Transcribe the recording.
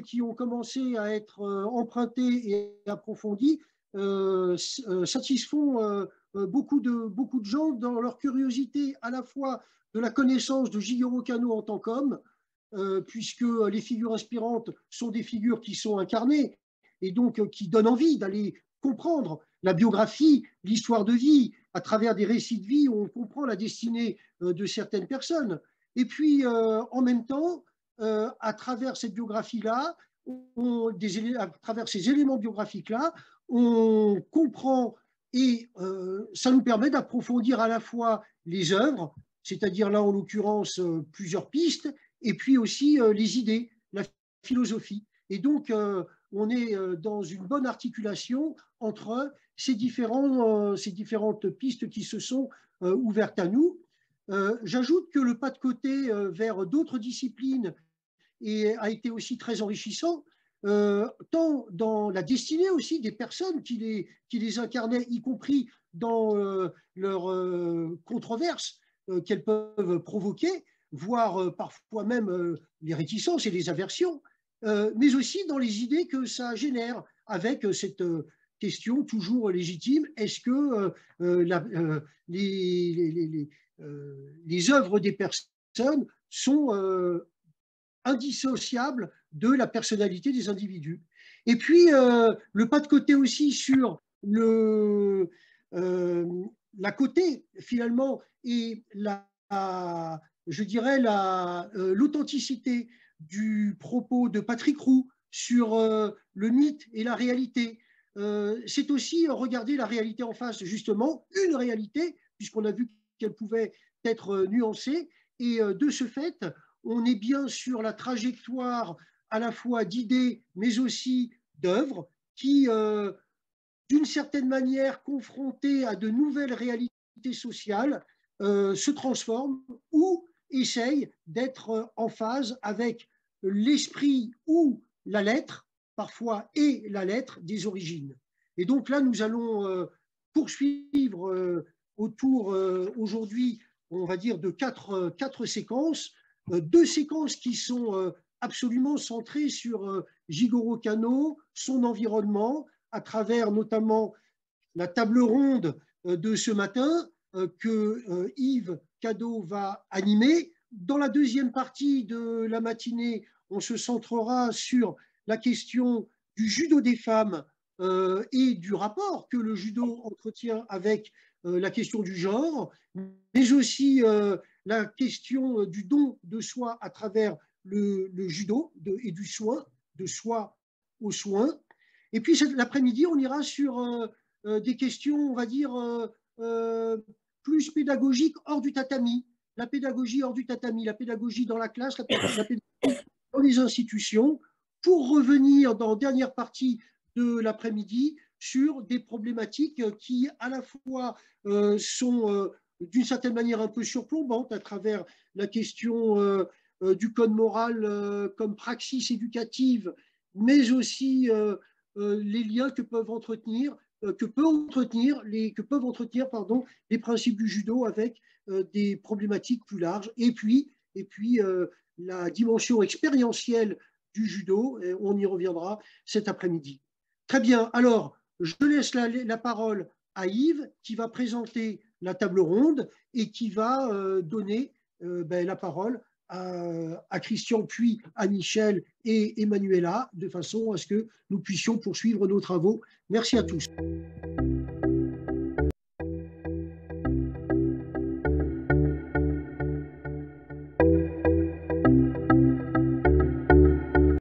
qui ont commencé à être empruntés et approfondis satisfont beaucoup de gens dans leur curiosité à la fois de la connaissance de Jigoro Kano en tant qu'homme, puisque les figures inspirantes sont des figures qui sont incarnées et donc qui donnent envie d'aller comprendre la biographie, l'histoire de vie. À travers des récits de vie, on comprend la destinée de certaines personnes. Et puis, en même temps, à travers cette biographie-là, à travers ces éléments biographiques-là, on comprend et ça nous permet d'approfondir à la fois les œuvres, c'est-à-dire là en l'occurrence plusieurs pistes, et puis aussi les idées, la philosophie. Et donc on est dans une bonne articulation entre ces différentes pistes qui se sont ouvertes à nous. J'ajoute que le pas de côté vers d'autres disciplines a été aussi très enrichissant, tant dans la destinée aussi des personnes qui les incarnaient, y compris dans leurs controverses qu'elles peuvent provoquer, voire parfois même les réticences et les aversions, mais aussi dans les idées que ça génère avec cette question toujours légitime, est-ce que les œuvres des personnes sont indissociable de la personnalité des individus. Et puis, le pas de côté aussi sur la côté, finalement, et je dirais, l'authenticité du propos de Patrick Roux sur le mythe et la réalité. C'est aussi regarder la réalité en face, justement, une réalité, puisqu'on a vu qu'elle pouvait être nuancée, et de ce fait, on est bien sur la trajectoire à la fois d'idées, mais aussi d'œuvres qui, d'une certaine manière, confrontées à de nouvelles réalités sociales, se transforment ou essayent d'être en phase avec l'esprit ou la lettre, parfois et la lettre des origines. Et donc là, nous allons poursuivre autour aujourd'hui, on va dire, de quatre séquences. Deux séquences qui sont absolument centrées sur Jigoro Kano, son environnement, à travers notamment la table ronde de ce matin que Yves Cadeau va animer. Dans la deuxième partie de la matinée, on se centrera sur la question du judo des femmes et du rapport que le judo entretient avec la question du genre, mais aussi la question du don de soi à travers le judo et du soin, de soi au soin. Et puis l'après-midi, on ira sur des questions, on va dire, plus pédagogiques hors du tatami. La pédagogie hors du tatami, la pédagogie dans la classe, la pédagogie dans les institutions, pour revenir dans la dernière partie de l'après-midi sur des problématiques qui, à la fois, sont d'une certaine manière un peu surplombantes à travers la question du code moral comme praxis éducative, mais aussi les liens que peuvent entretenir les principes du judo avec des problématiques plus larges. Et puis la dimension expérientielle du judo, et on y reviendra cet après-midi. Très bien, alors je laisse la parole à Yves qui va présenter la table ronde et qui va donner la parole à Christian, puis à Michel et Emmanuela, de façon à ce que nous puissions poursuivre nos travaux. Merci à tous.